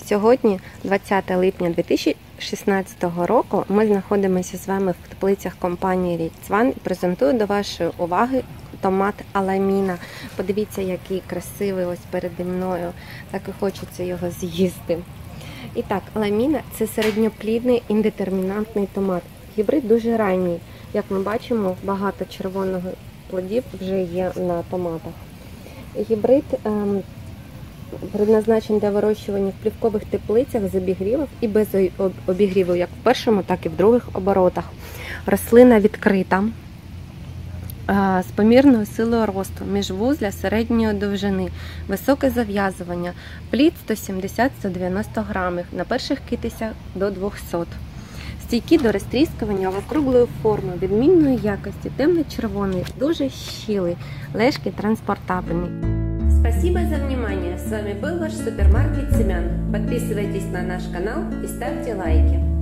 Сьогодні, 20 липня 2016 року, ми знаходимося з вами в теплицях компанії Ріцван і презентую до вашої уваги томат Аламіна. Подивіться, який красивий ось переді мною, так і хочеться його з'їсти. І так, Аламіна – це середньоплідний індетермінантний томат. Гібрид дуже ранній. Як ми бачимо, багато червоного плодів вже є на томатах. Гібрид предназначений для вирощування в плівкових теплицях з обігрівом і без обігріву, як в першому, так і в других оборотах. Рослина відкрита, з помірною силою росту, міжвузля середньої довжини, високе зав'язування, плід 170-190 грамів, на перших китицях до 200. Стійкі до розтріскування, округлої форми, відмінної якості, темно-червоний, дуже щілий, лежкий, транспортабельний. Спасибо за внимание. С вами был ваш супермаркет семян. Подписывайтесь на наш канал и ставьте лайки.